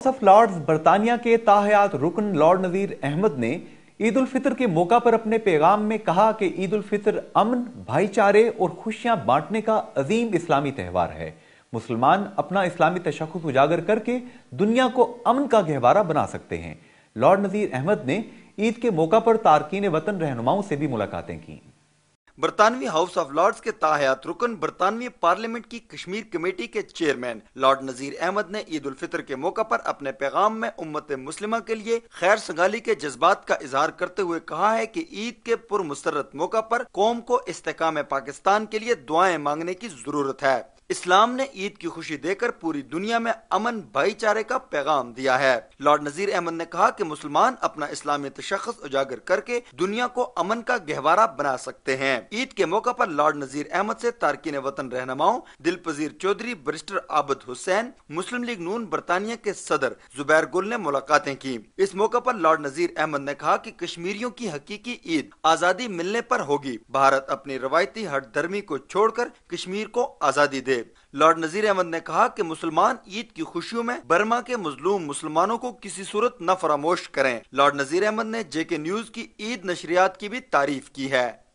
House of Lords बरतानिया के ताहयात रुकन लॉर्ड नजीर अहमद ने ईद उल फितर के मौका पर अपने पैगाम में कहा कि ईद उल फितर अमन, भाईचारे और खुशियां बांटने का अजीम इस्लामी त्यौहार है। मुसलमान अपना इस्लामी तशख्खुस उजागर करके दुनिया को अमन का गहवारा बना सकते हैं। लॉर्ड नजीर अहमद ने ईद के मौका पर तारकीन वतन रहनुमाओं से भी मुलाकातें की। बरतानवी हाउस ऑफ लॉर्ड्स के ताहयात रुकन बरतानवी पार्लियामेंट की कश्मीर कमेटी के चेयरमैन लॉर्ड नजीर अहमद ने ईद उल फितर के मौका पर अपने पैगाम में उम्मत मुस्लिमा के लिए खैर सगाली के जज्बात का इजहार करते हुए कहा है कि ईद के पुरमुसर्रत मौका पर कौम को इस्तेकाम पाकिस्तान के लिए दुआएं मांगने की जरूरत है। इस्लाम ने ईद की खुशी देकर पूरी दुनिया में अमन भाईचारे का पैगाम दिया है। लॉर्ड नजीर अहमद ने कहा कि मुसलमान अपना इस्लामी तशख्खुस उजागर करके दुनिया को अमन का गहवारा बना सकते हैं। ईद के मौका पर लॉर्ड नजीर अहमद से तारकीन वतन रहनुमाओं दिलपजीर चौधरी, बैरिस्टर आबिद हुसैन, मुस्लिम लीग नून बरतानिया के सदर जुबैर गुल ने मुलाकातें की। इस मौका पर लॉर्ड नजीर अहमद ने कहा कि कश्मीरियों की हकीकी ईद आजादी मिलने पर होगी। भारत अपनी रवायती हट धर्मी को छोड़कर कश्मीर को आजादी दे। लॉर्ड नजीर अहमद ने कहा कि मुसलमान ईद की खुशियों में बर्मा के मजलूम मुसलमानों को किसी सूरत न फरामोश करें। लॉर्ड नजीर अहमद ने जेके न्यूज की ईद नशरियात की भी तारीफ की है।